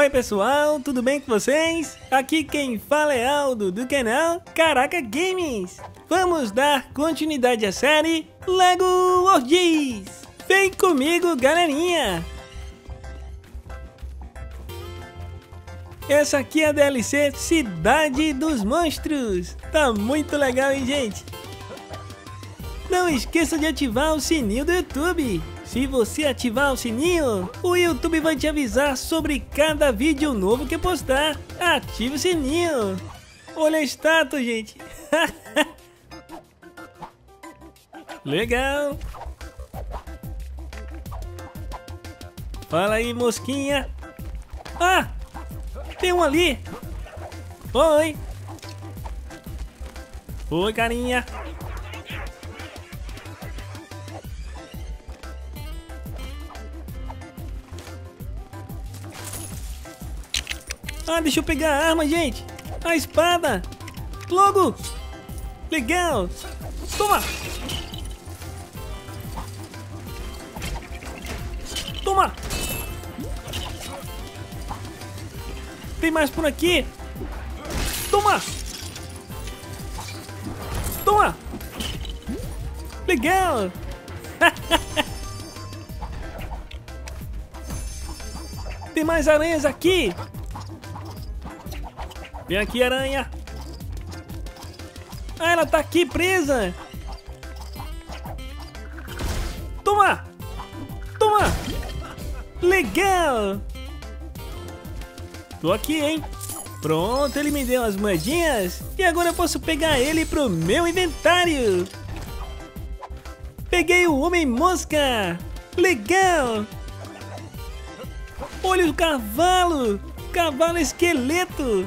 Oi pessoal, tudo bem com vocês? Aqui quem fala é Aldo do canal Caraca Games. Vamos dar continuidade à série Lego Worlds. Vem comigo, galerinha! Essa aqui é a DLC Cidade dos Monstros. Tá muito legal, hein, gente? Não esqueça de ativar o sininho do YouTube. Se você ativar o sininho, o YouTube vai te avisar sobre cada vídeo novo que postar. Ative o sininho. Olha a estátua, gente. Legal. Fala aí, mosquinha. Ah, tem um ali. Oi. Oi, carinha. Ah, deixa eu pegar a arma, gente. A espada. Logo. Legal. Toma. Toma. Tem mais por aqui. Toma. Toma. Legal. Tem mais aranhas aqui. Vem aqui, aranha. Ah, ela tá aqui presa. Toma. Toma. Legal. Tô aqui, hein. Pronto, ele me deu as moedinhas. E agora eu posso pegar ele pro meu inventário. Peguei o Homem-Mosca. Legal. Olha o cavalo. Cavalo esqueleto.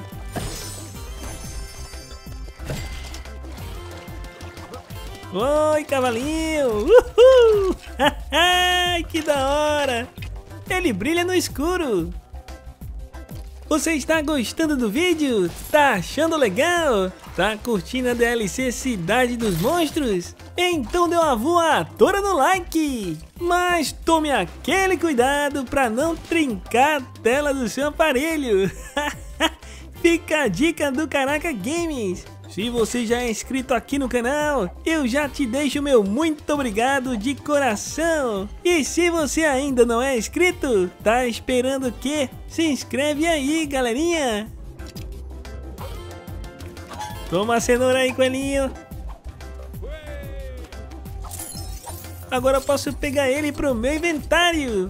Oi, cavalinho! Uhul! Que da hora! Ele brilha no escuro! Você está gostando do vídeo? Tá achando legal? Tá curtindo a DLC Cidade dos Monstros? Então dê uma voadora no like! Mas tome aquele cuidado para não trincar a tela do seu aparelho! Fica a dica do Caraca Games! Se você já é inscrito aqui no canal, eu já te deixo meu muito obrigado de coração. E se você ainda não é inscrito, tá esperando o quê? Se inscreve aí, galerinha. Toma a cenoura aí, coelhinho. Agora eu posso pegar ele pro meu inventário.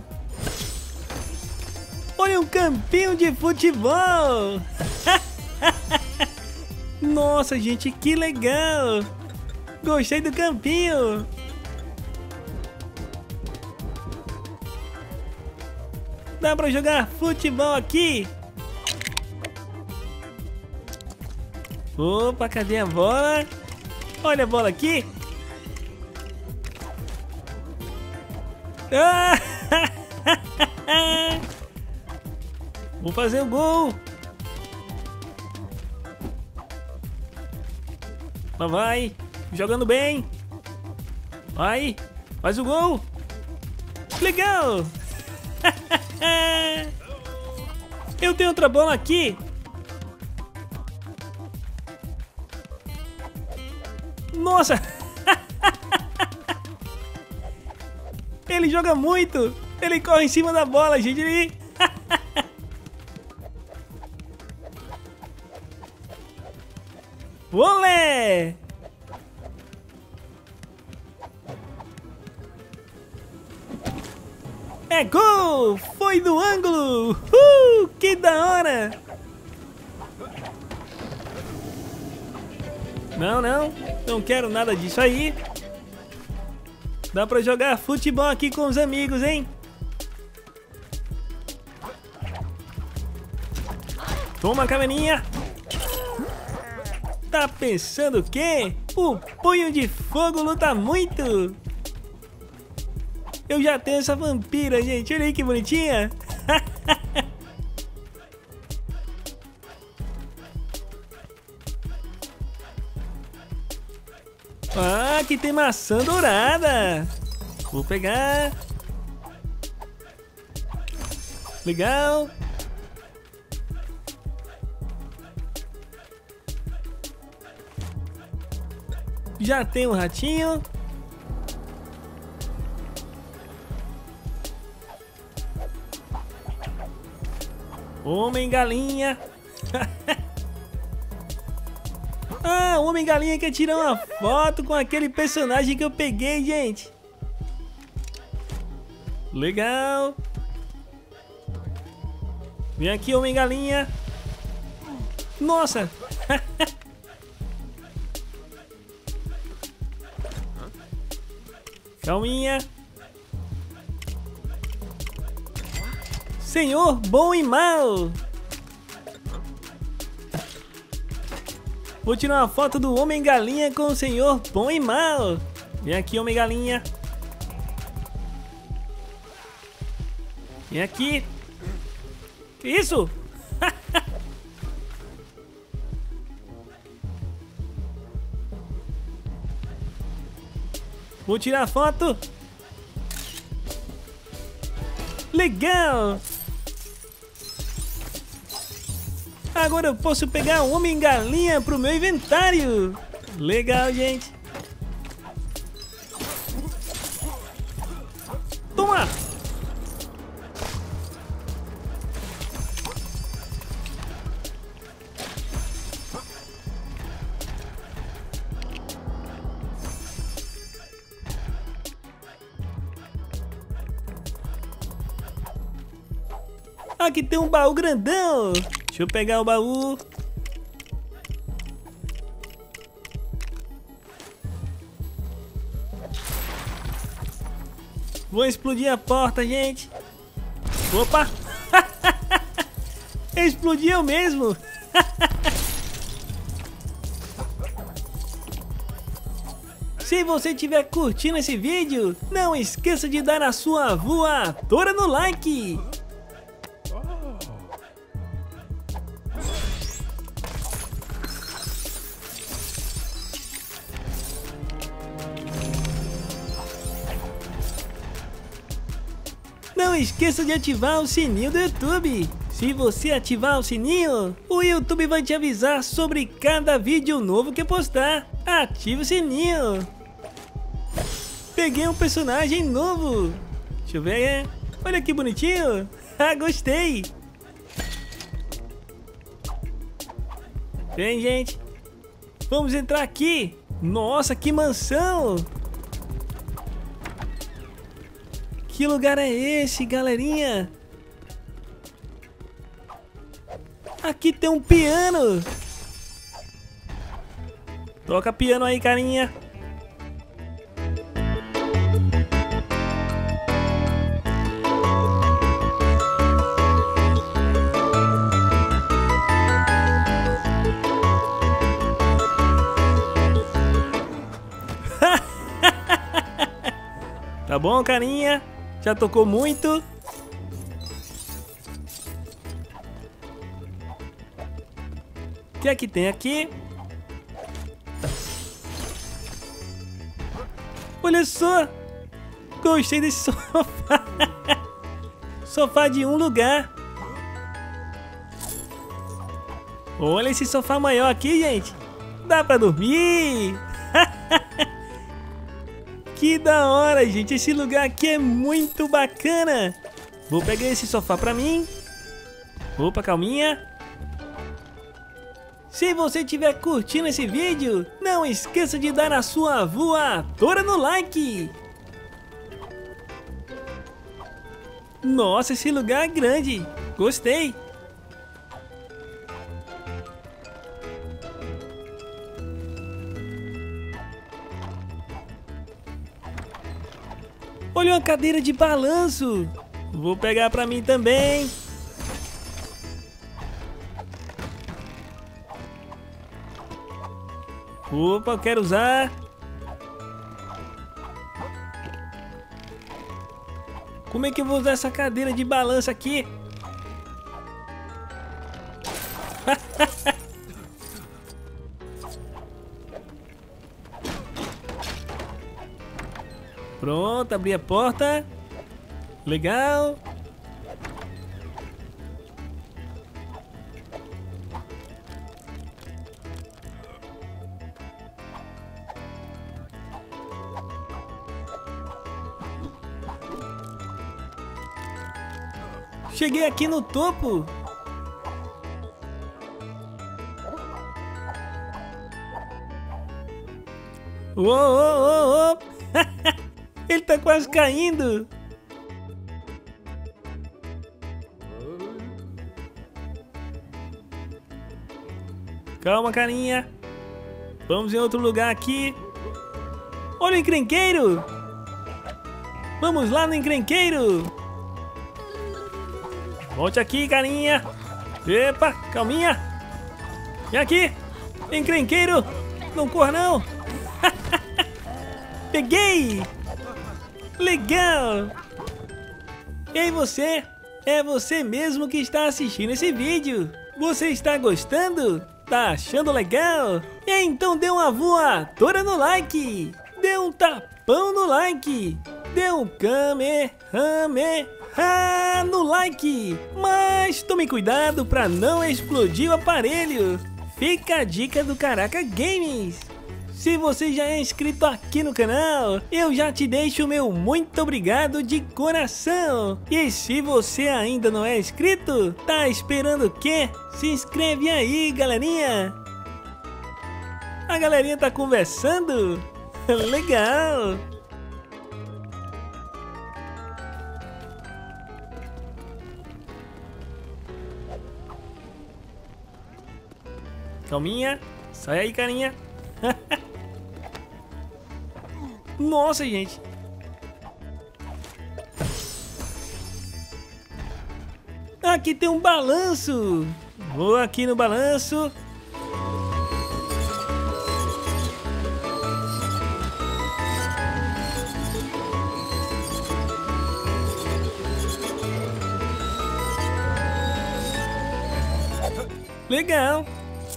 Olha um campinho de futebol. Nossa, gente, que legal! Gostei do campinho! Dá pra jogar futebol aqui? Opa, cadê a bola? Olha a bola aqui! Ah! Vou fazer o gol! Lá vai, jogando bem. Vai, faz o gol. Legal. Eu tenho outra bola aqui. Nossa. Ele joga muito. Ele corre em cima da bola, gente. Olé! É gol! Foi do ângulo! Que da hora! Não quero nada disso aí. Dá pra jogar futebol aqui com os amigos, hein? Toma, cavalinha! Tá pensando o quê? O punho de fogo luta muito! Eu já tenho essa vampira, gente. Olha aí que bonitinha! Ah, aqui tem maçã dourada! Vou pegar. Legal. Já tem um ratinho. Homem-galinha. Ah, o Homem-galinha quer tirar uma foto com aquele personagem que eu peguei, gente. Legal. Vem aqui, Homem-galinha. Nossa. Calminha. Senhor bom e mal. Vou tirar uma foto do Homem-galinha com o Senhor bom e mal. Vem aqui, Homem-galinha. Vem aqui. Que isso? Vou tirar a foto. Legal. Agora eu posso pegar o Homem-galinha pro meu inventário. Legal, gente. Toma. Aqui tem um baú grandão. Deixa eu pegar o baú. Vou explodir a porta, gente. Opa! Explodiu mesmo. Se você estiver curtindo esse vídeo, não esqueça de dar a sua voadora no like. Não esqueça de ativar o sininho do YouTube. Se você ativar o sininho, o YouTube vai te avisar sobre cada vídeo novo que postar. Ative o sininho. Peguei um personagem novo. Deixa eu ver. Olha que bonitinho. Ah, gostei. Bem, gente. Vamos entrar aqui. Nossa, que mansão. Que lugar é esse, galerinha? Aqui tem um piano. Toca piano aí, carinha. Tá bom, carinha? Já tocou muito? O que é que tem aqui? Olha só! Gostei desse sofá! Sofá de um lugar! Olha esse sofá maior aqui, gente! Dá pra dormir! Que da hora, gente! Esse lugar aqui é muito bacana! Vou pegar esse sofá pra mim. Opa, calminha! Se você estiver curtindo esse vídeo, não esqueça de dar a sua voadora no like! Nossa, esse lugar é grande! Gostei! Olha uma cadeira de balanço! Vou pegar pra mim também! Opa, eu quero usar! Como é que eu vou usar essa cadeira de balanço aqui? Pronto, abri a porta. Legal. Cheguei aqui no topo. Uou, uou, uou, uou. Ele tá quase caindo. Calma, carinha. Vamos em outro lugar aqui. Olha o encrenqueiro. Vamos lá no encrenqueiro. Volte aqui, carinha. Epa, calminha. E aqui, encrenqueiro. Não corra, não. Peguei. Legal. E aí você? É você mesmo que está assistindo esse vídeo. Você está gostando? Tá achando legal? Então dê uma voadora no like. Dê um tapão no like. Dê um kamehameha no like. Mas tome cuidado para não explodir o aparelho. Fica a dica do Caraca Games. Se você já é inscrito aqui no canal, eu já te deixo o meu muito obrigado de coração. E se você ainda não é inscrito, tá esperando o quê? Se inscreve aí, galerinha. A galerinha tá conversando? Legal. Calminha. Sai aí, carinha. Nossa, gente. Aqui tem um balanço. Vou aqui no balanço. Legal.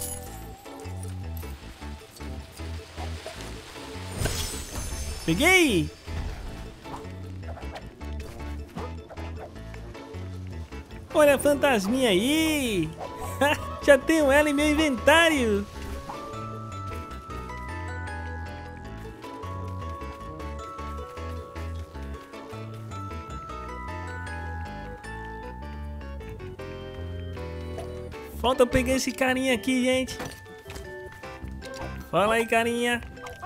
Peguei! Olha a fantasminha aí! Já tenho ela em meu inventário! Falta eu pegar esse carinha aqui, gente! Fala aí, carinha!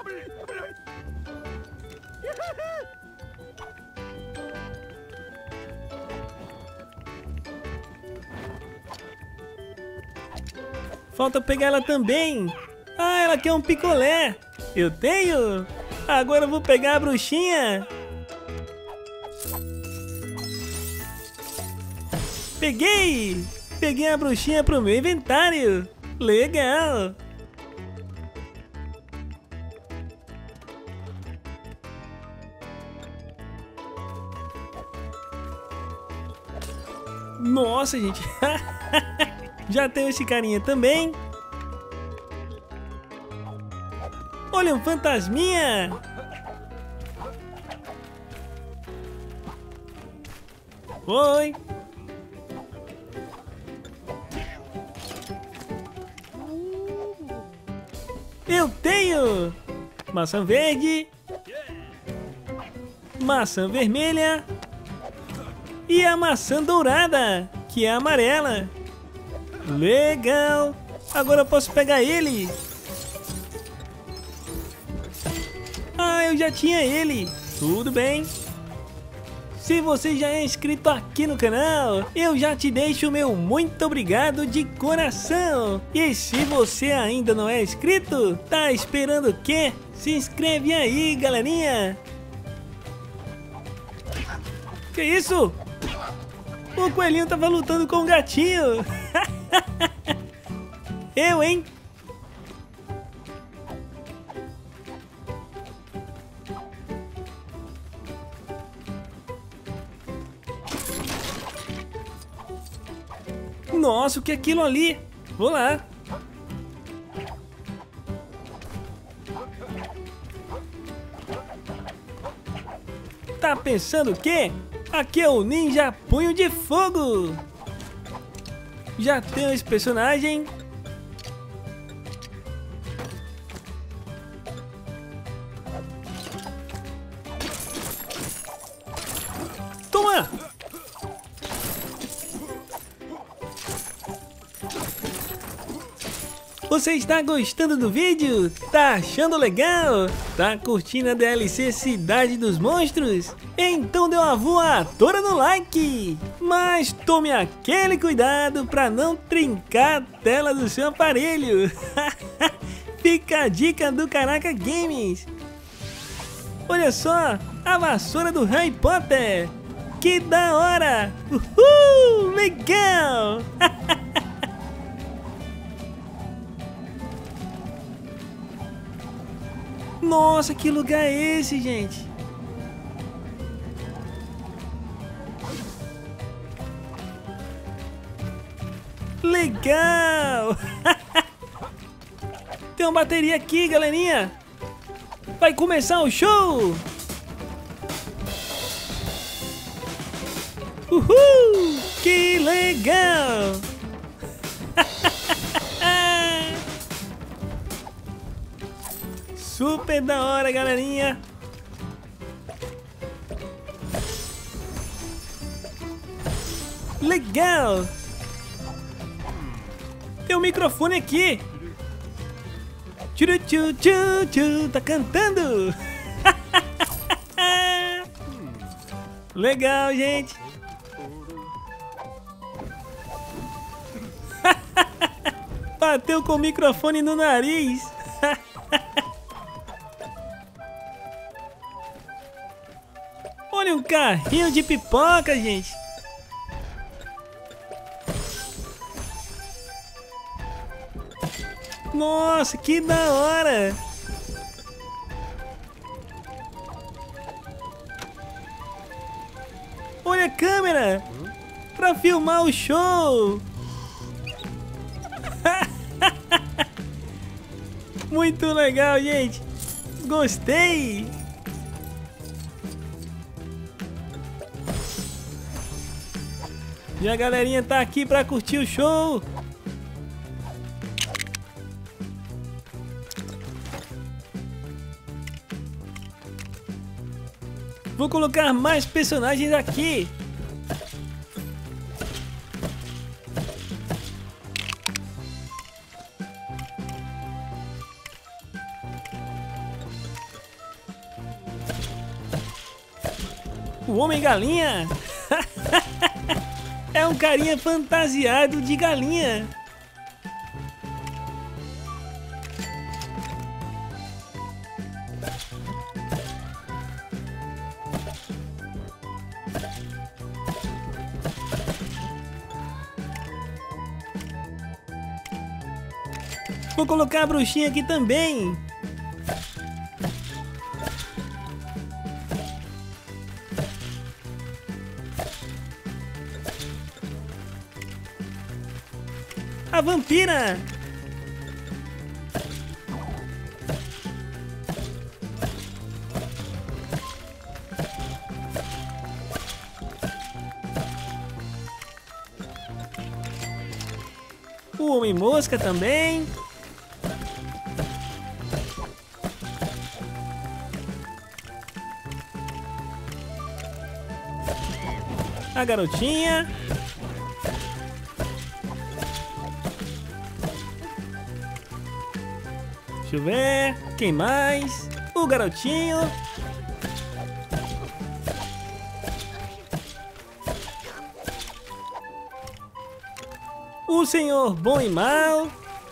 Falta pegar ela também. Ah, ela quer um picolé. Eu tenho. Agora eu vou pegar a bruxinha. Peguei. Peguei a bruxinha pro meu inventário. Legal. Nossa, gente. Já tenho esse carinha também. Olha um fantasminha. Oi. Eu tenho maçã verde, maçã vermelha e a maçã dourada, que é amarela. Legal! Agora eu posso pegar ele. Ah, eu já tinha ele. Tudo bem. Se você já é inscrito aqui no canal, eu já te deixo o meu muito obrigado de coração. E se você ainda não é inscrito, tá esperando o quê? Se inscreve aí, galerinha. Que isso? O coelhinho tava lutando com o gatinho. Eu, hein? Nossa, o que é aquilo ali? Vou lá. Tá pensando o quê? Aqui é o Ninja Punho de Fogo. Já tenho esse personagem. Toma! Você está gostando do vídeo? Tá achando legal? Tá curtindo a DLC Cidade dos Monstros? Então dê uma voadora no like! Mas tome aquele cuidado para não trincar a tela do seu aparelho! Fica a dica do Caraca Games! Olha só, a vassoura do Harry Potter! Que da hora! Uhul! Legal! Nossa, que lugar é esse, gente? Legal! Tem uma bateria aqui, galerinha! Vai começar o show! Uhul! Que legal! Super da hora, galerinha! Legal! Tem um microfone aqui! Tchu tchu tchu tchu, tá cantando! Legal, gente! Bateu com o microfone no nariz! Olha um carrinho de pipoca, gente! Nossa, que da hora! Olha a câmera! Pra filmar o show! Muito legal, gente! Gostei! E a galerinha tá aqui pra curtir o show! Vou colocar mais personagens aqui! O Homem-Galinha! É um carinha fantasiado de galinha! Vou colocar a bruxinha aqui também! A vampira! O Homem-Mosca também! A garotinha! Deixa eu ver, quem mais? O garotinho. O senhor bom e mal.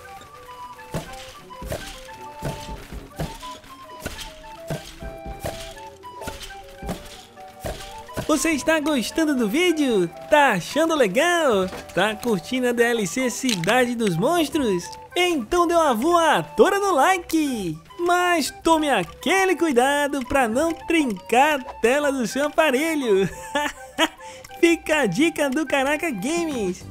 Você está gostando do vídeo? Tá achando legal? Tá curtindo a DLC Cidade dos Monstros? Então dê uma voadora no like! Mas tome aquele cuidado para não trincar a tela do seu aparelho! Fica a dica do Caraca Games!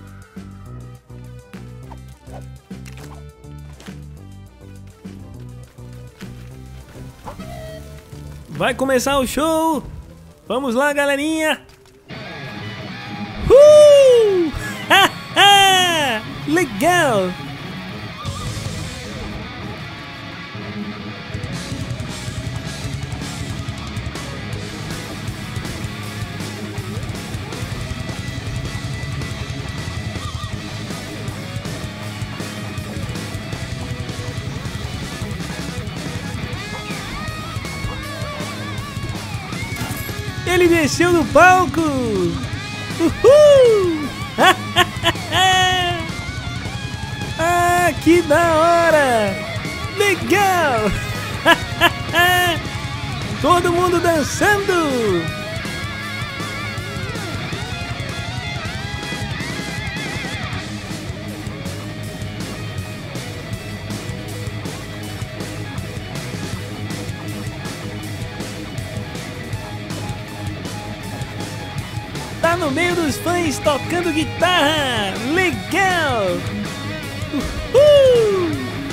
Vai começar o show! Vamos lá, galerinha! Legal! Ele desceu do palco! Uhul! Ah, que da hora! Legal! Todo mundo dançando! Tá no meio dos fãs tocando guitarra! Legal! Uhul!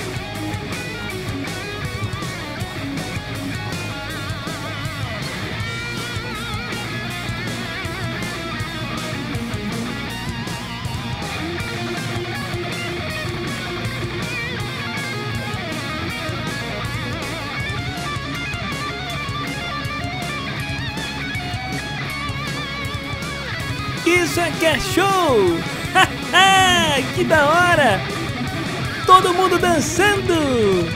Isso é que é show! Que da hora! Todo mundo dançando!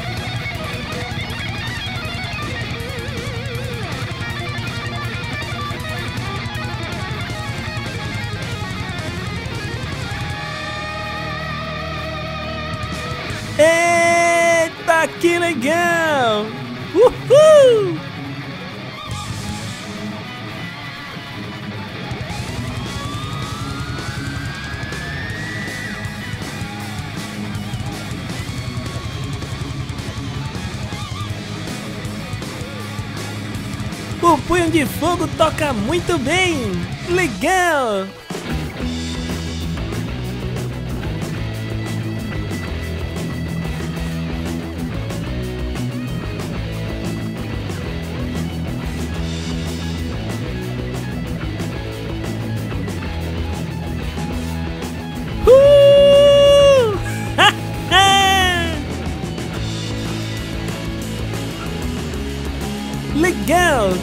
Eita, que legal! Uhul! O Punho de Fogo toca muito bem! Legal! Legal!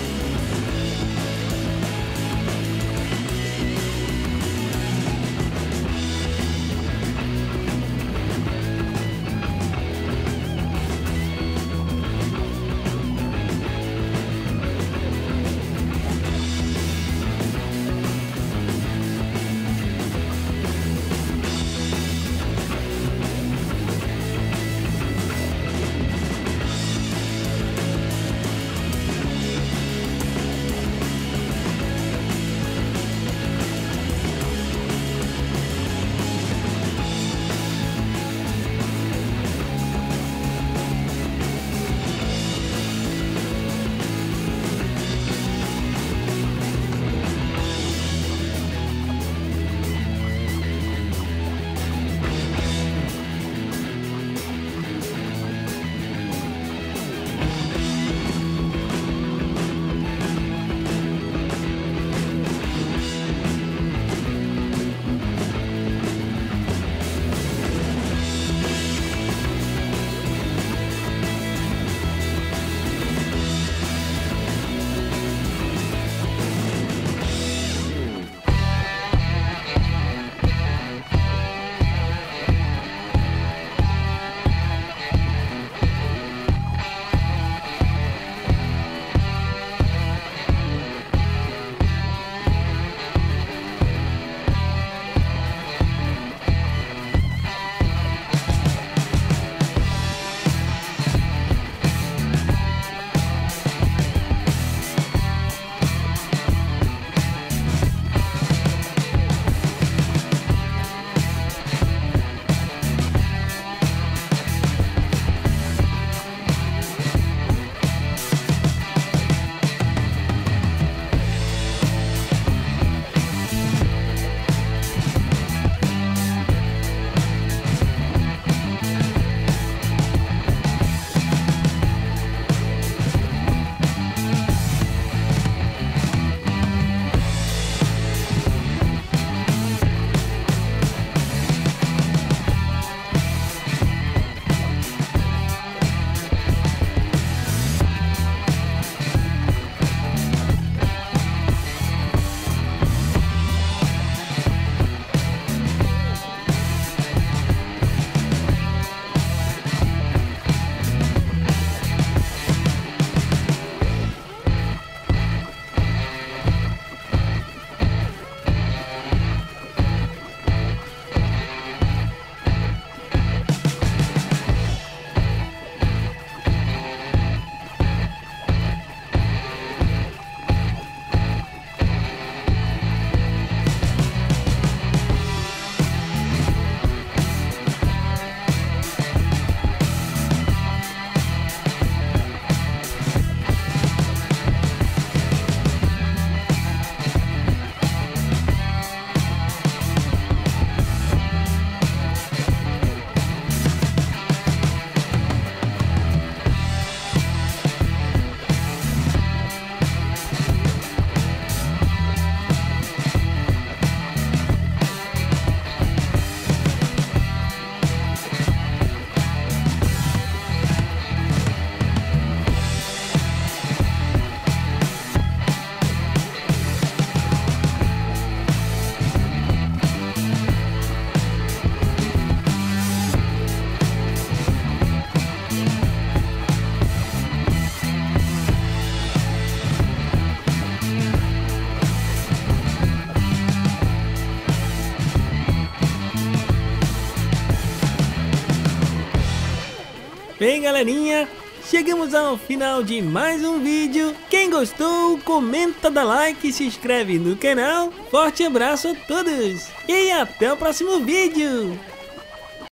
Bem, galerinha, chegamos ao final de mais um vídeo. Quem gostou, comenta, dá like e se inscreve no canal. Forte abraço a todos e até o próximo vídeo.